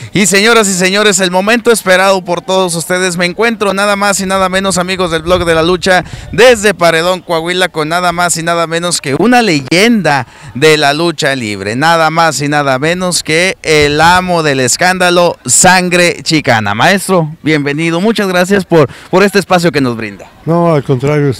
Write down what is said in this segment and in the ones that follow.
Y señoras y señores, el momento esperado por todos ustedes, me encuentro nada más y nada menos, amigos del Blog de la Lucha, desde Paredón, Coahuila, con nada más y nada menos que una leyenda de la lucha libre, nada más y nada menos que el amo del escándalo, Sangre Chicana. Maestro, bienvenido, muchas gracias por este espacio que nos brinda. No, al contrario,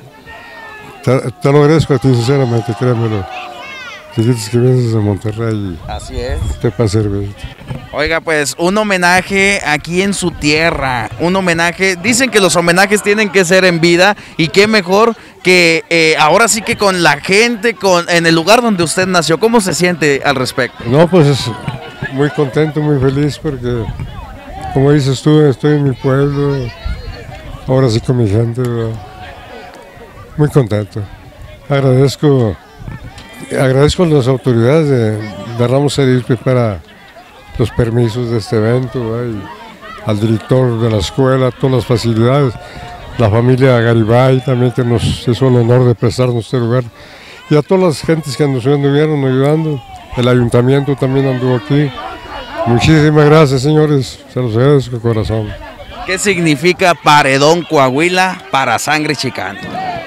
te lo agradezco a ti sinceramente, créemelo. Dices que vienes de Monterrey. Así es. Te para servir. Oiga, pues un homenaje aquí en su tierra, un homenaje, dicen que los homenajes tienen que ser en vida y qué mejor que ahora sí que con la gente, en el lugar donde usted nació. ¿Cómo se siente al respecto? No, pues muy contento, muy feliz porque, como dices tú, estoy en mi pueblo, ahora sí con mi gente, ¿verdad? Muy contento. Agradezco a las autoridades de Ramos Arizpe para los permisos de este evento, y al director de la escuela, todas las facilidades, la familia Garibay también que nos hizo el honor de prestarnos este lugar, y a todas las gentes que nos estuvieron ayudando, el ayuntamiento también anduvo aquí. Muchísimas gracias, señores, se los agradezco de corazón. ¿Qué significa Paredón, Coahuila para Sangre Chicana?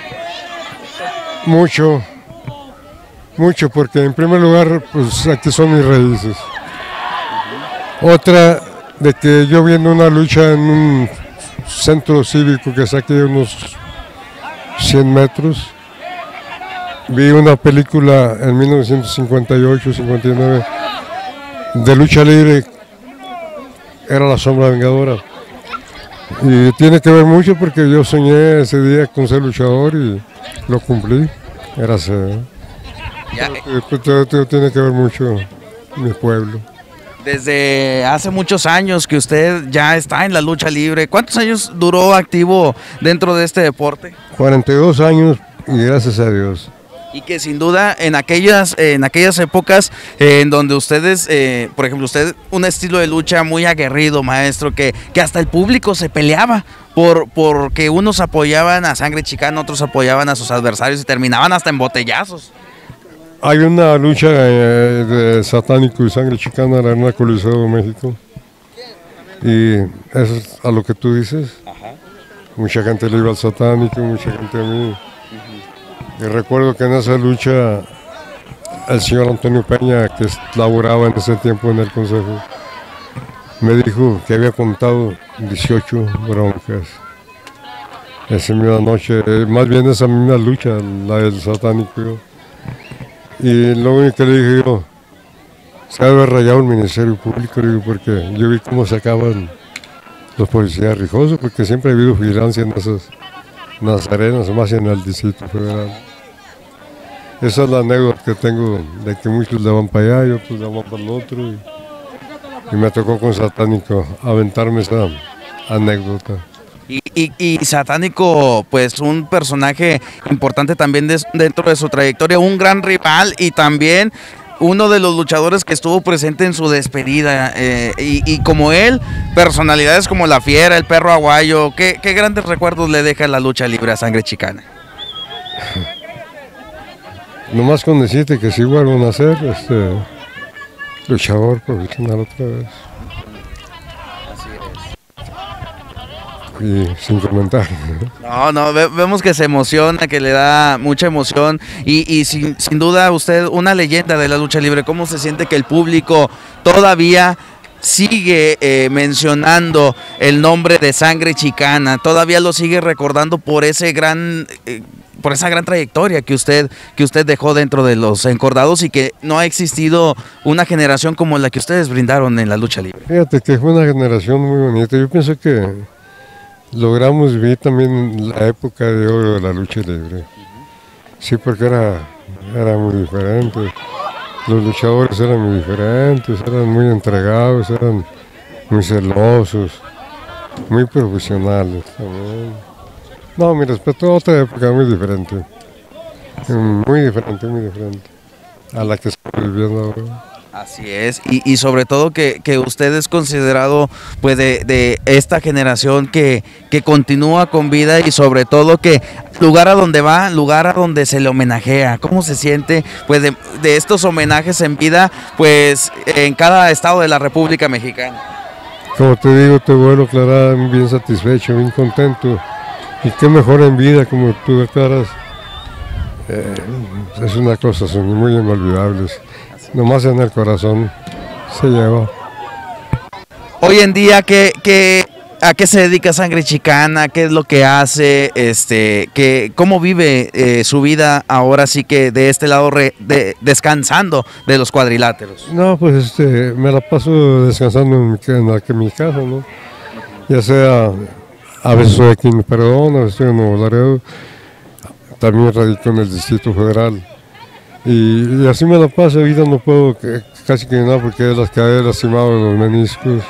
Mucho, porque en primer lugar, pues aquí son mis raíces. Otra, de que yo viendo una lucha en un centro cívico que está aquí a unos 100 metros, vi una película en 1958-59 de lucha libre, era La Sombra Vengadora. Y tiene que ver mucho porque yo soñé ese día con ser luchador y lo cumplí, gracias. Todo tiene que ver mucho mi pueblo. Desde hace muchos años que usted ya está en la lucha libre, ¿cuántos años duró activo dentro de este deporte? 42 años y gracias a Dios. Y que sin duda en aquellas épocas en donde ustedes, por ejemplo, usted un estilo de lucha muy aguerrido, maestro, que hasta el público se peleaba porque unos apoyaban a Sangre Chicana, otros apoyaban a sus adversarios y terminaban hasta en botellazos. Hay una lucha de Satánico y Sangre Chicana en la Arena Coliseo de México. Y eso es a lo que tú dices. Ajá. Mucha gente le iba al Satánico, mucha gente a mí. Y recuerdo que en esa lucha el señor Antonio Peña, que laboraba en ese tiempo en el consejo, me dijo que había contado 18 broncas esa misma noche, más bien esa misma lucha, la del Satánico. Y lo único que le dije yo, se había rayado el Ministerio Público, digo, porque yo vi cómo sacaban los policías rijosos, porque siempre ha habido vigilancia en esas arenas, más en el Distrito Federal. Esa es la anécdota que tengo, de que muchos le van para allá y otros le van para el otro. Y me tocó con Satánico aventarme esa anécdota. Y Satánico, pues un personaje importante también dentro de su trayectoria, un gran rival y también uno de los luchadores que estuvo presente en su despedida. Y como él, personalidades como La Fiera, el Perro Aguayo, ¿qué grandes recuerdos le deja la lucha libre a Sangre Chicana? Nomás con decirte que sí vuelvo a ser luchador profesional otra vez. Y sin comentar. No, vemos que se emociona, que le da mucha emoción y sin duda usted una leyenda de la lucha libre. ¿Cómo se siente que el público todavía sigue mencionando el nombre de Sangre Chicana? Todavía lo sigue recordando por esa gran trayectoria que usted dejó dentro de los encordados y que no ha existido una generación como la que ustedes brindaron en la lucha libre. Fíjate que fue una generación muy bonita. Yo pienso que logramos vivir también la época de oro de la lucha libre. Sí, porque era muy diferente. Los luchadores eran muy diferentes, eran muy entregados, eran muy celosos, muy profesionales también. No, mi respeto a otra época muy diferente a la que estamos viviendo ahora. Así es, y sobre todo que usted es considerado pues de esta generación que continúa con vida y sobre todo que lugar a donde va, lugar a donde se le homenajea. ¿Cómo se siente pues de estos homenajes en vida pues en cada estado de la República Mexicana? Como te digo, te vuelvo a aclarar, bien satisfecho, bien contento. Y qué mejor en vida, como tú declaras. Es una cosa, son muy inolvidables. Nomás en el corazón se lleva. Hoy en día, ¿a qué se dedica Sangre Chicana? ¿Qué es lo que hace? ¿Cómo vive su vida ahora sí que de este lado descansando de los cuadriláteros? No, pues me la paso descansando en mi casa, ¿no? Ya sea, a veces estoy aquí en Perdón, a veces estoy en Nuevo Laredo, también radico en el Distrito Federal. Y así me la paso, ahorita no puedo casi que nada porque las caderas lastimado de los meniscos.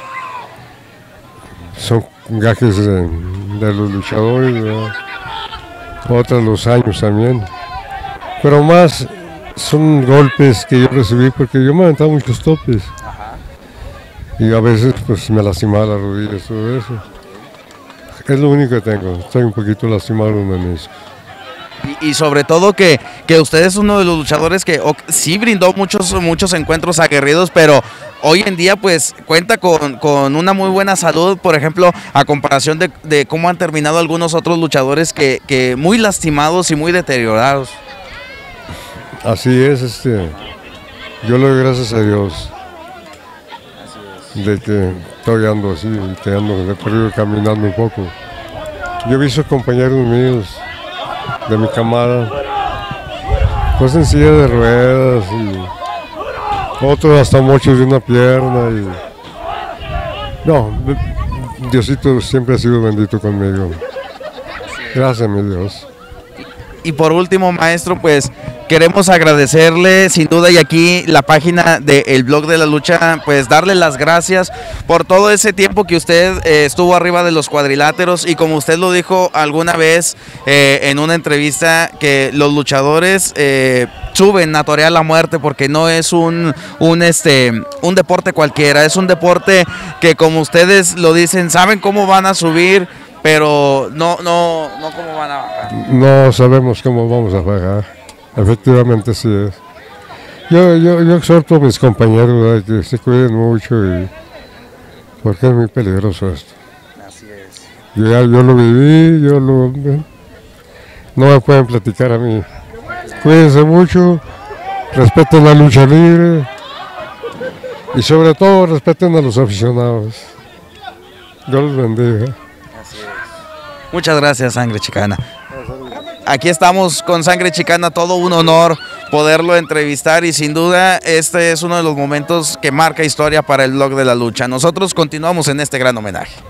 Son gajes de los luchadores, ¿verdad? Otras los años también. Pero más son golpes que yo recibí porque yo me aventaba muchos topes. Y a veces pues me lastimaba las rodillas, todo eso. Es lo único que tengo, estoy un poquito lastimado los meniscos. Y sobre todo que usted es uno de los luchadores que sí brindó muchos encuentros aguerridos, pero hoy en día pues cuenta con una muy buena salud, por ejemplo, a comparación de cómo han terminado algunos otros luchadores que muy lastimados y muy deteriorados. Así es, yo le doy gracias a Dios de que estoy ando así, que ando de perdido caminando un poco. Yo he visto compañeros míos de mi camada, pues en silla de ruedas y otros hasta mochos de una pierna y no, Diosito siempre ha sido bendito conmigo. Gracias, mi Dios. Y por último, maestro, pues queremos agradecerle sin duda y aquí la página del Blog de la Lucha, pues darle las gracias por todo ese tiempo que usted estuvo arriba de los cuadriláteros y como usted lo dijo alguna vez en una entrevista que los luchadores suben a torear la muerte porque no es un deporte cualquiera, es un deporte que como ustedes lo dicen, saben cómo van a subir, pero no cómo van a bajar. No sabemos cómo vamos a bajar, efectivamente sí es. Yo exhorto a mis compañeros, ¿verdad?, que se cuiden mucho porque es muy peligroso esto. Así es. Yo lo viví, no me pueden platicar a mí. Cuídense mucho, respeten la lucha libre y sobre todo respeten a los aficionados. Dios los bendiga. Muchas gracias, Sangre Chicana. Aquí estamos con Sangre Chicana, todo un honor poderlo entrevistar y sin duda este es uno de los momentos que marca historia para el Blog de la Lucha. Nosotros continuamos en este gran homenaje.